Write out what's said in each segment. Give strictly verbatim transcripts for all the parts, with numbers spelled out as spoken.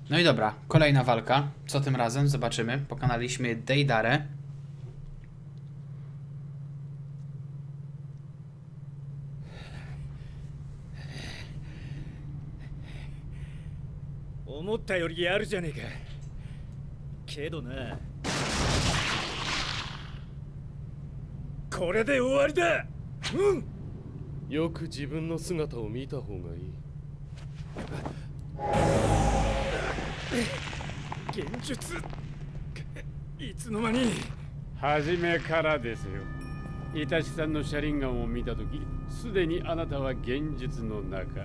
No i dobra, kolejna walka. Co tym razem? Zobaczymy. Pokonaliśmy Deidarę. 思ったよりやるじゃねえか。けどな、これで終わりだ。うん。 よく自分の姿を見た方がいい。 現実、いつの間に。 初めからですよ。イタシさんの車輪ガンを見たとき、すでにあなたは現実の中。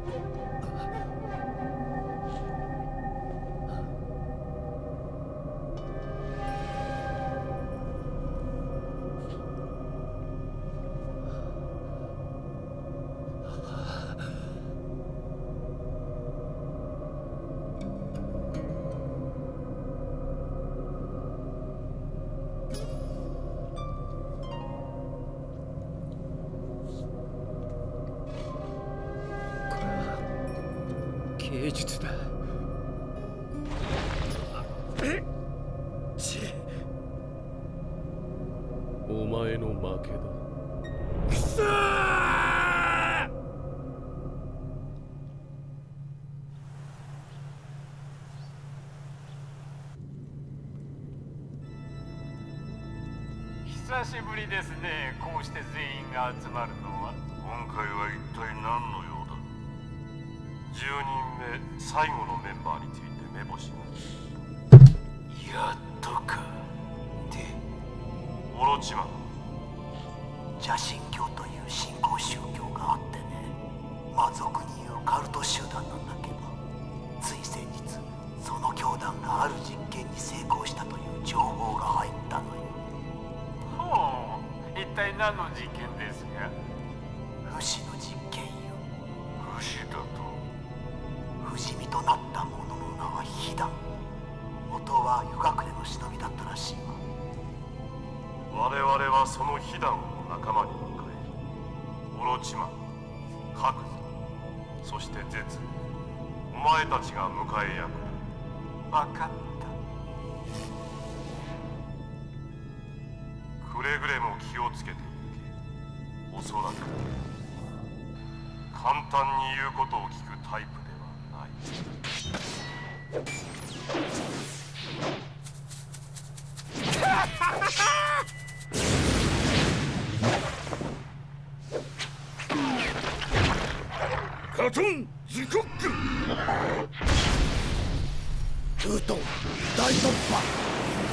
芸術だ。えっち、 お前の負けだ。 くそー。 久しぶりですね。こうして全員が集まるのは。 今回は一体何の用だ。じゅうにんめ最後のメンバーについて目星が。 やっとか。で、 オロチマン、 邪神教という新興宗教があってね、まあ俗に言うカルト集団なんだけど、つい先日その教団がある実験に成功したという情報が入ったのよ。 ほう、一体何の実験ですか？ 不死の実験よ。 不死だと。 不死身となった者の名はヒダン。元は湯隠れの忍びだったらしいわ。 我々はそのヒダンを仲間に迎え、オロチマン、カクズ、そしてゼツ、お前たちが迎え役だ。 分かった。 くれぐれも気をつけていけ。おそらく簡単に言うことを聞くタイプではない。 カトンズコック。 ウートン大突破。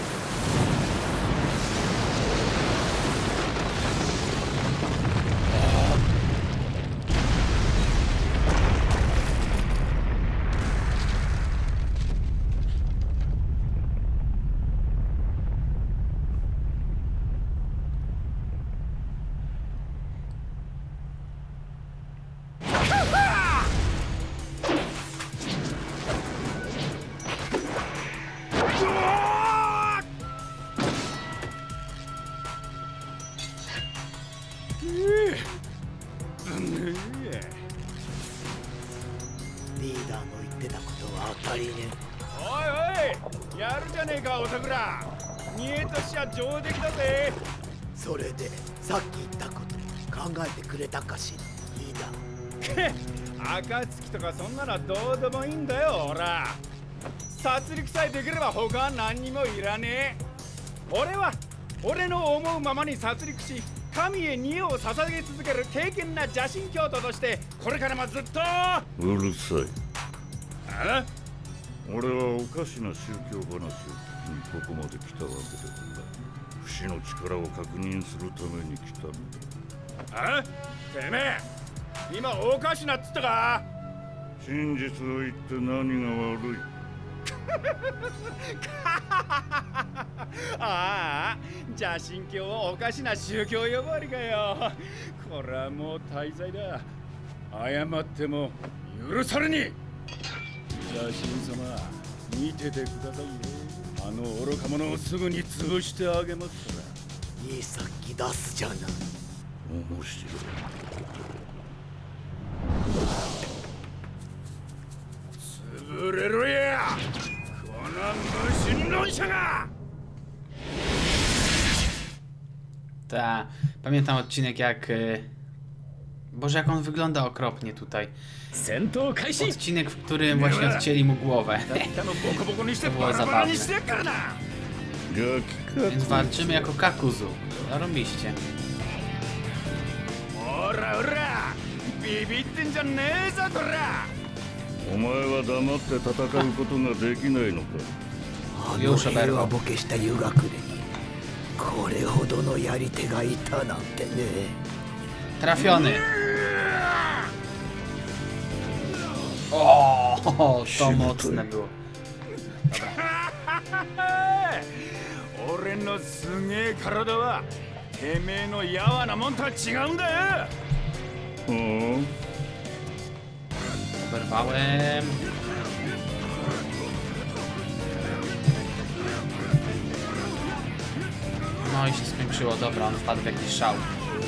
リーダーの言ってたことは当たりね。 おいおい、やるじゃねえか、おたくら。見えとしちゃ上出来だぜ。 それでさっき言ったこと考えてくれたかしら、リーダー。 暁とかそんなのどうでもいいんだよ、ほら。殺戮さえできれば他は何にもいらねえ。俺は俺の思うままに殺戮し、神へ煮えを捧げ続ける敬虔な邪神教徒としてこれからもずっと。 うるさい。 あ？ 俺はおかしな宗教話を聞きにここまで来たわけではない。不死の力を確認するために来たんだ。 あ？てめえ今おかしなっつったか？ 真実を言って何が悪い。 ああ、邪神教をおかしな宗教呼ばわりかよ。これはもう大罪だ。謝っても許されに。邪神様、見ててくださいよ。あの愚か者をすぐに潰してあげますから。 いい殺気出すじゃない。 面白い。 潰れろや。 Ta, pamiętam odcinek jak... y, Boże, jak on wygląda okropnie tutaj. Odcinek, w którym właśnie odcięli mu głowę. To było zabawne. Więc walczymy jako Kakuzu. Zarobiście. Ora, ora! Bibitte んじゃねえぞ、こら! お前は黙って戦うことができないのか。 あの平和ボケした湯隠れにこれほどのやり手がいたなんてね。 Trafiony. O, to mocne było. Dobra. 俺のすげえ体はてめえのやわなもんとは違うんだよ。 Oberwałem. No i się skończyło. Dobra, on wpadł w jakiś szał.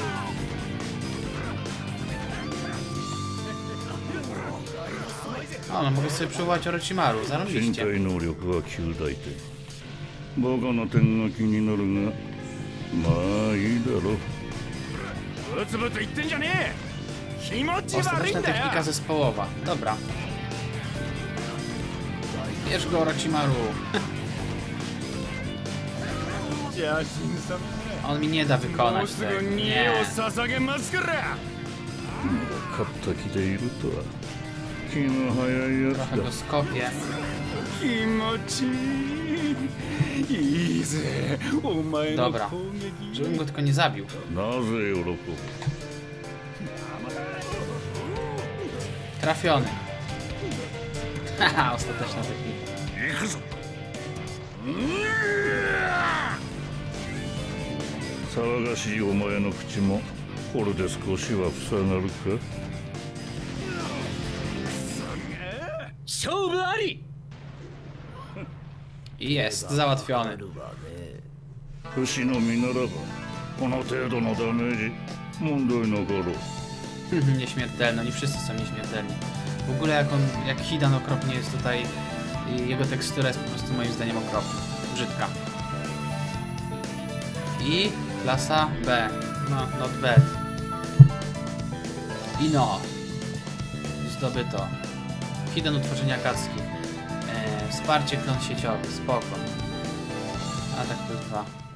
O, no mogę sobie przywołać Orochimaru. 身 Zarobiście. 体能力は及第点。バカな点が気になるが、まあいいだろう。 ブツブツ言ってんじゃねえ。気持ち悪い Ostateczna んだよ。 technika zespołowa. Dobra. Bierz go, Orochimaru. 邪神様。 On mi nie da もう wykonać すぐ tego. 煮 Nie. を捧げますから。 勝った気でいるとは気が早いやつ Trochę だ。 go skopię. 気持ちいい。いいぜ。お前の Dobra. 攻撃。 Żebym go tylko nie zabił. なぜ喜ぶ？ Trafiony. Haha, ostateczna technika. 行くぞ。騒がしいお前の口もこれで少しは塞がるか？ 勝負あり。 I jest, załatwiony. 不死の身ならばこの程度のダメージ問題なかろう。 Nieśmiertelny, oni wszyscy są nieśmiertelni. W ogóle jak on, jak Hidan okropnie jest tutaj, i jego tekstura jest po prostu moim zdaniem okropna. Brzydka. I klasa B. No, not bad. I no. Zdobyto. Hidan utworzenia Akatsuki. E, wsparcie klon sieciowy, spoko. Atak plus dwa.